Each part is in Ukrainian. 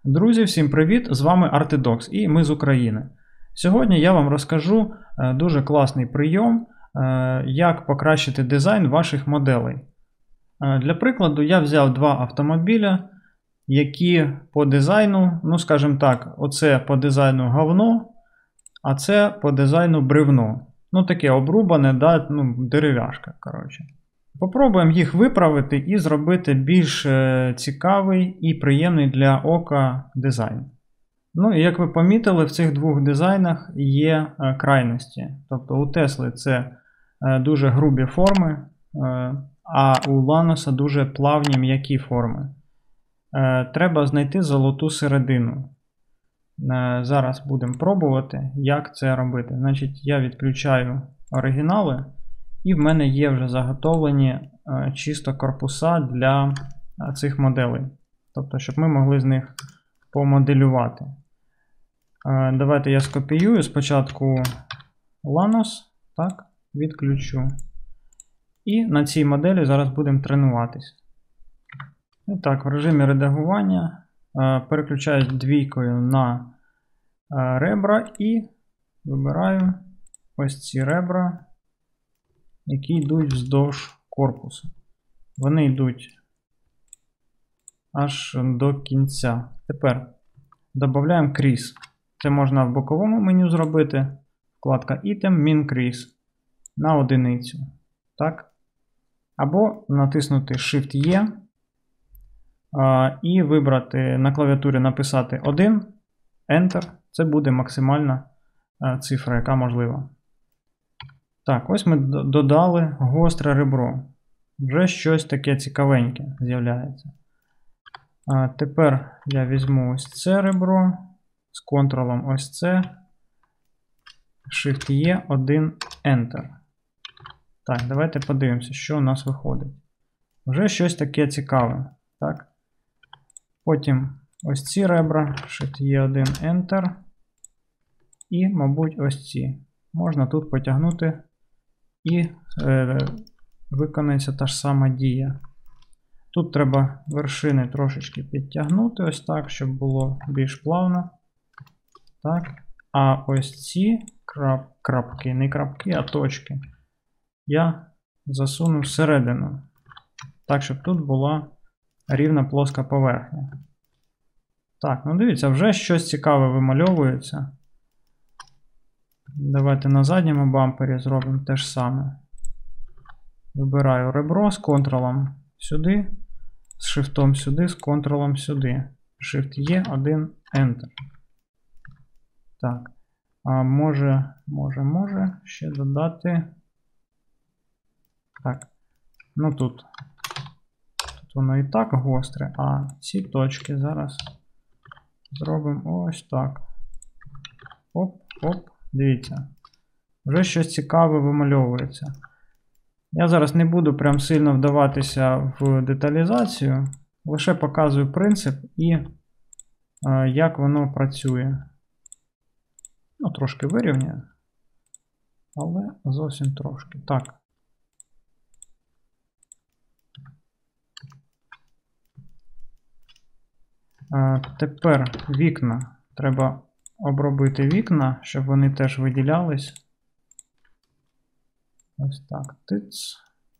Друзі, всім привіт! З вами Artidox і ми з України. Сьогодні я вам розкажу дуже класний прийом, як покращити дизайн ваших моделей. Для прикладу, я взяв два автомобіля, які по дизайну, ну скажімо так, оце по дизайну говно, а це по дизайну бревно. Ну таке обрубане, да, дерев'яшка, коротше. Попробуємо їх виправити і зробити більш цікавий і приємний для ока дизайн. Ну і як ви помітили, в цих двох дизайнах є крайності. Тобто у Тесли це дуже грубі форми, а у Ланоса дуже плавні м'які форми. Треба знайти золоту середину. Зараз будемо пробувати, як це робити. Значить, я відключаю оригінали. І в мене є вже заготовлені чисто корпуса для цих моделей. Тобто, щоб ми могли з них помоделювати. Давайте я скопіюю спочатку Lanos, так, відключу. І на цій моделі зараз будемо тренуватись. І так, в режимі редагування переключаюсь двійкою на ребра і вибираю ось ці ребра, які йдуть вздовж корпусу. Вони йдуть аж до кінця. Тепер додаємо кріс. Це можна в боковому меню зробити. Вкладка Item, Min Crease на одиницю. Так? Або натиснути Shift-E і вибрати на клавіатурі написати 1, Enter. Це буде максимальна цифра, яка можлива. Так, ось ми додали гостре ребро. Вже щось таке цікавеньке з'являється. Тепер я візьму ось це ребро з контролом ось це. Shift-E, 1, Enter. Так, давайте подивимося, що у нас виходить. Вже щось таке цікаве. Так? Потім ось ці ребра. Shift-E, 1, Enter. І, мабуть, ось ці. Можна тут потягнути. І виконається та ж сама дія. Тут треба вершини трошечки підтягнути, ось так, щоб було більш плавно. Так. А ось ці крапки, не крапки, а точки, я засуну всередину. Так, щоб тут була рівна плоска поверхня. Так, ну дивіться, вже щось цікаве вимальовується. Давайте на задньому бампері зробимо те ж саме. Вибираю ребро з контролом сюди, з шифтом сюди, з контролом сюди. Shift-E, 1, Enter. Так. А може ще додати. Так. Ну тут воно і так гостре, а ці точки зараз зробимо ось так. Оп, оп. Дивіться, вже щось цікаве вимальовується. Я зараз не буду прям сильно вдаватися в деталізацію, лише показую принцип і як воно працює. Ну, трошки вирівнюю, але зовсім трошки. Так. Тепер вікна. Треба обробити вікна, щоб вони теж виділялись. Ось так. Тиц.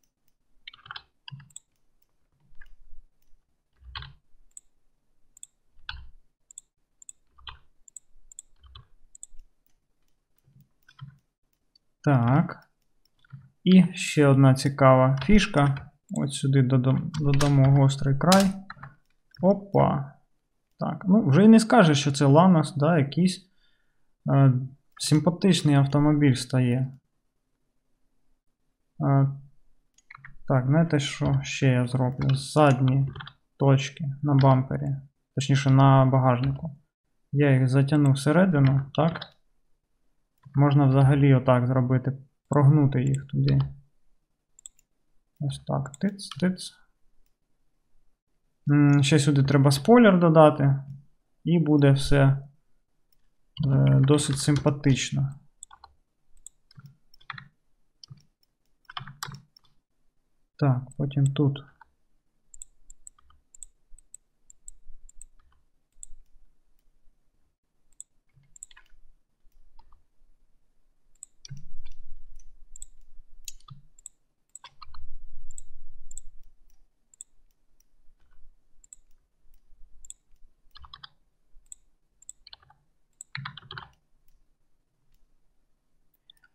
Так. І ще одна цікава фішка. Ось сюди додамо гострий край. Опа. Так, ну вже і не скажеш, що це Lanos, да, якийсь симпатичний автомобіль стає. Так, знаєте, що ще я зроблю? Задні точки на бампері, точніше на багажнику. Я їх затягну всередину, так. Можна взагалі отак зробити, прогнути їх туди. Ось так, тиц, тиц. Ще сюди треба спойлер додати, і буде все досить симпатично. Так, потім тут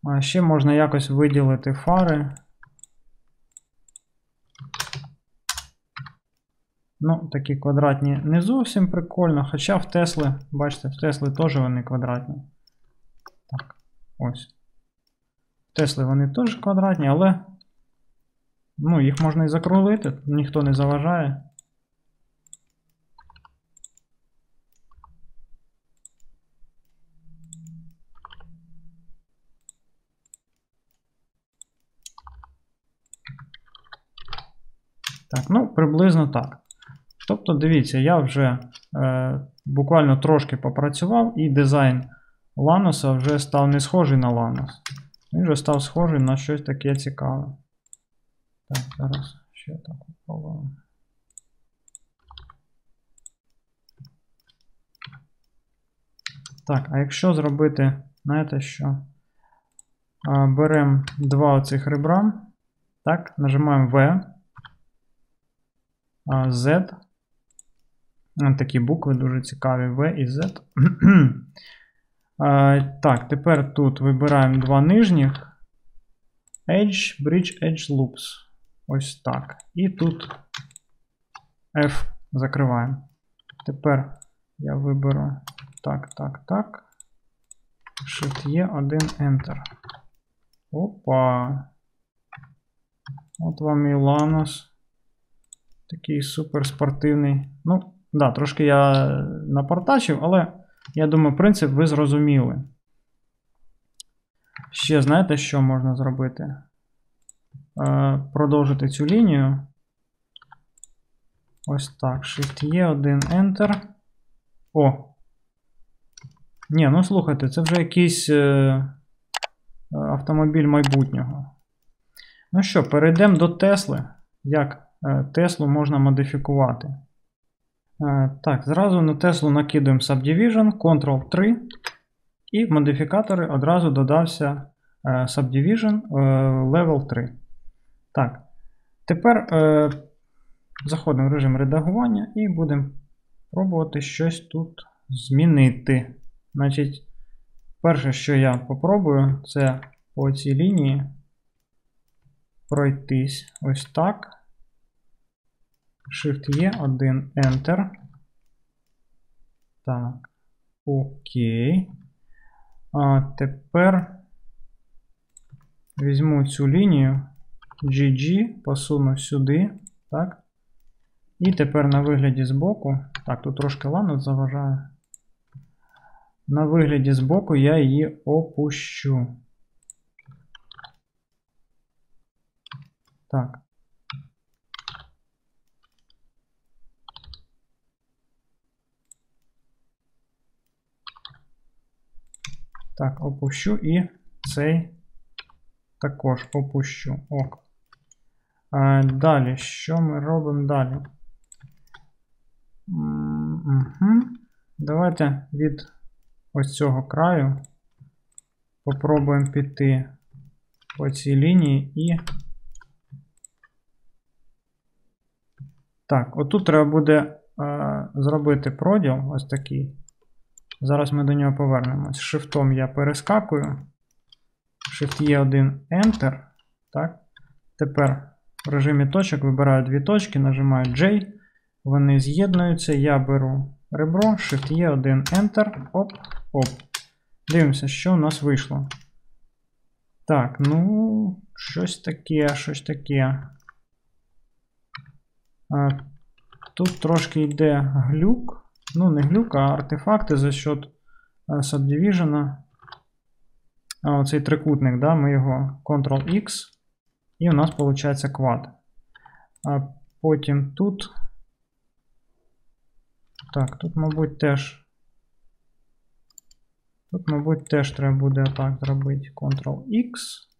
Ще можна якось виділити фари. Ну, такі квадратні не зовсім прикольно, хоча в Тесли, бачите, в Тесли теж вони квадратні. Так, ось. В Тесли вони теж квадратні, але ну, їх можна і закруглити, ніхто не заважає. Так, ну, приблизно так. Тобто, дивіться, я вже буквально трошки попрацював, і дизайн Ланоса вже став не схожий на Ланос. Він вже став схожий на щось таке цікаве. Так, зараз ще так попробуємо. Так, а якщо зробити, знаєте що? Беремо два оцих ребра. Так, нажимаємо V, Z. Такі букви дуже цікаві, V і Z. Так, тепер тут вибираємо два нижніх. Edge, Bridge, Edge Loops. Ось так. І тут F закриваємо. Тепер я виберу так. Shift-E, 1, Enter. Опа. От вам і Lanos. Такий супер спортивний. Ну, да, трошки я напортачив, але я думаю, принцип ви зрозуміли. Ще знаєте, що можна зробити? Продовжити цю лінію. Ось так. Shift-E, 1, Enter. О! Ні, ну слухайте, це вже якийсь автомобіль майбутнього. Ну що, перейдемо до Тесли. Як Теслу можна модифікувати? Так, зразу на Теслу накидуємо Subdivision, Ctrl-3. І в модифікатори одразу додався Subdivision Level 3. Так, тепер заходимо в режим редагування і будемо пробувати щось тут змінити. Значить, перше, що я попробую, це по цій лінії пройтись ось так. Shift-E, 1, Enter. Так, окей. А тепер візьму цю лінію GG, посуну сюди. Так. І тепер на вигляді збоку. Так, тут трошки Lanos заважає. На вигляді збоку я її опущу. Так. Так, опущу і цей також опущу. Ок. Далі, що ми робимо далі? Давайте від ось цього краю попробуємо піти по цій лінії і... Так, отут треба буде зробити проділ, ось такий. Зараз ми до нього повернемось. Shift-ом я перескакую. Shift-E, 1, Enter. Так. Тепер в режимі точок вибираю дві точки, нажимаю J. Вони з'єднуються. Я беру ребро, Shift-E, 1, Enter. Оп, оп. Дивимося, що у нас вийшло. Так, ну, щось таке. Тут трошки йде глюк. Ну, не глюк, а артефакти за счет Subdivision. Оцей трикутник, да, ми його Ctrl-X. І у нас виходить квад. А потім тут. Так, тут, мабуть, теж. Тут, мабуть, теж треба буде так зробити. Ctrl-X.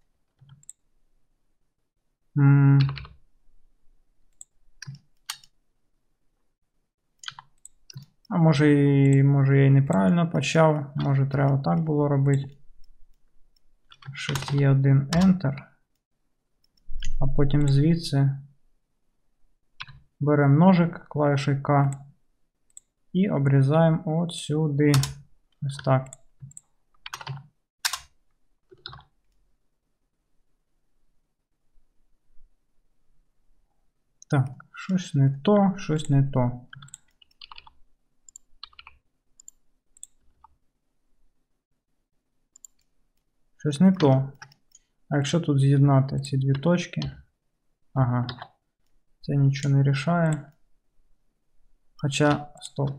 А може я і неправильно почав. Може треба так було робити. Shift-E, 1, Enter. А потім звідси беремо ножик, клавішою К. І обрізаємо от сюди. Ось так. Так, щось не то, щось не то. Щось не то. А якщо тут з'єднати ці дві точки? Ага. Це нічого не рішає. Хоча, стоп.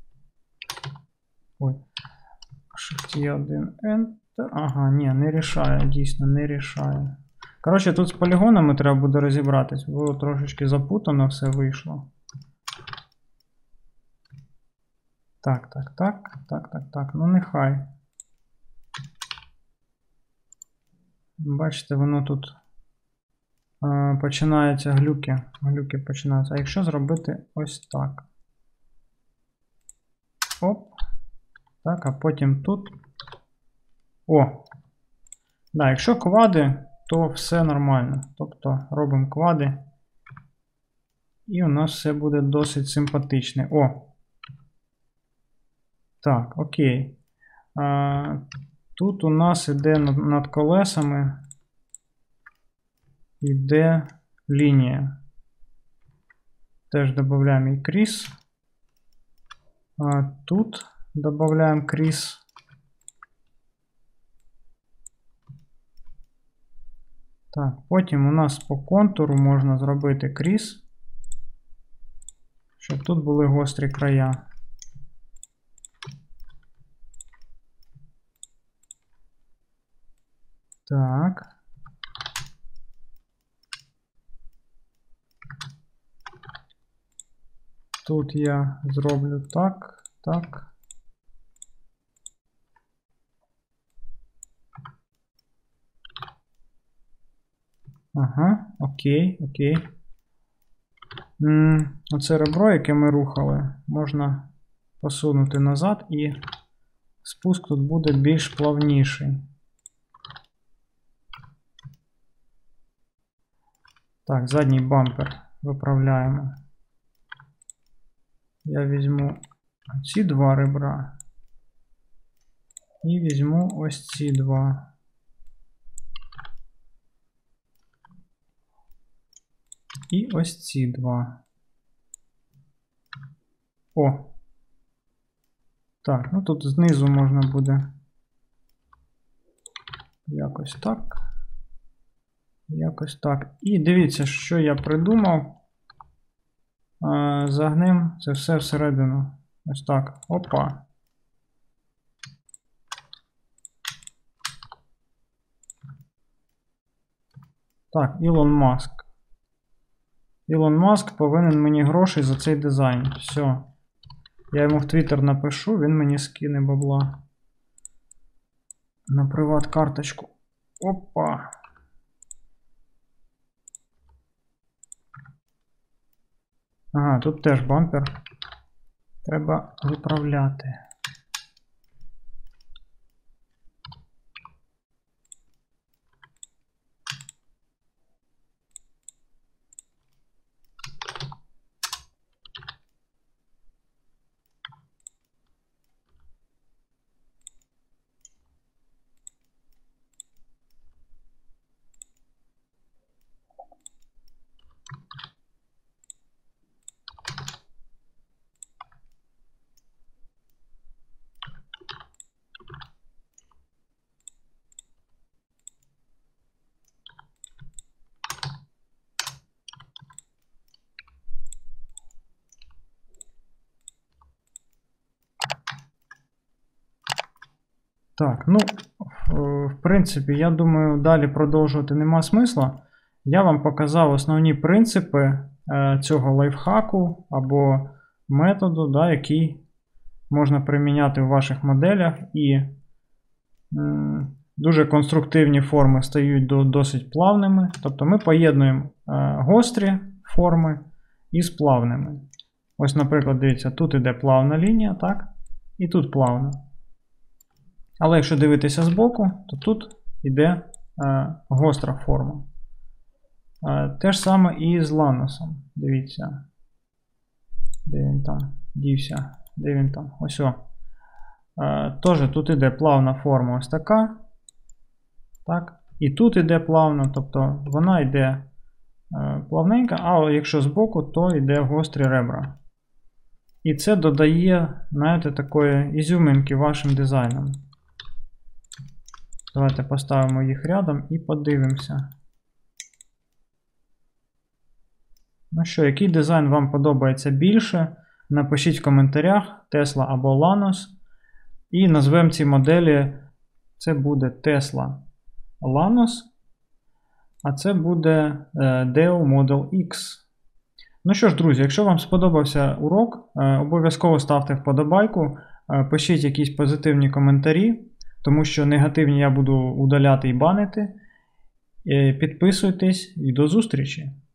Ой. Shift-1, Enter. Ага, ні, не рішає, дійсно, не рішає. Коротше, тут з полігонами треба буде розібратись, бо трошечки запутано все вийшло. Так. Ну нехай. Бачите, воно тут починаються глюки. Глюки починаються. А якщо зробити ось так. Оп. Так, а потім тут. О! Да, якщо квади, то все нормально. Тобто робимо квади. І у нас все буде досить симпатичне. О! Так, окей. Тут у нас іде над колесами. Іде лінія. Теж додаємо і кріс. Тут додаємо кріс. Так, потім у нас по контуру можна зробити кріс, щоб тут були гострі края. Так. Тут я зроблю так, так. Ага, окей. Оце ребро, яке ми рухали, можна посунути назад, і спуск тут буде більш плавніший. Так, задній бампер виправляємо. Я візьму ці два ребра і візьму ось ці два. І ось ці два. О! Так, ну тут знизу можна буде якось так. Якось так. І дивіться, що я придумав. Загнем це все всередину. Ось так. Опа. Так, Ілон Маск. Ілон Маск повинен мені грошей за цей дизайн. Все. Я йому в Twitter напишу, він мені скине бабла. На приват-карточку. Опа. Ага, тут теж бампер. Треба виправляти. Так, ну, в принципі, я думаю, далі продовжувати нема смисла. Я вам показав основні принципи цього лайфхаку або методу, да, який можна приміняти в ваших моделях. І дуже конструктивні форми стають досить плавними. Тобто ми поєднуємо гострі форми із плавними. Ось, наприклад, дивіться, тут іде плавна лінія, так? І тут плавна. Але якщо дивитися збоку, то тут йде гостра форма. Те ж саме і з ланосом. Дивіться. Де він там дівся? Де він там? Ось о. Тож тут йде плавна форма ось така. Так. І тут йде плавно, тобто вона йде плавненька, а якщо збоку, то йде гострі ребра. І це додає, знаєте, такої ізюминки вашим дизайном. Давайте поставимо їх рядом і подивимося. Ну що, який дизайн вам подобається більше? Напишіть в коментарях Tesla або Lanos. І назвемо ці моделі, це буде Tesla Lanos, а це буде Deo Model X. Ну що ж, друзі, якщо вам сподобався урок, обов'язково ставте вподобайку, пишіть якісь позитивні коментарі, тому що негативні я буду удаляти і банити. Підписуйтесь і до зустрічі!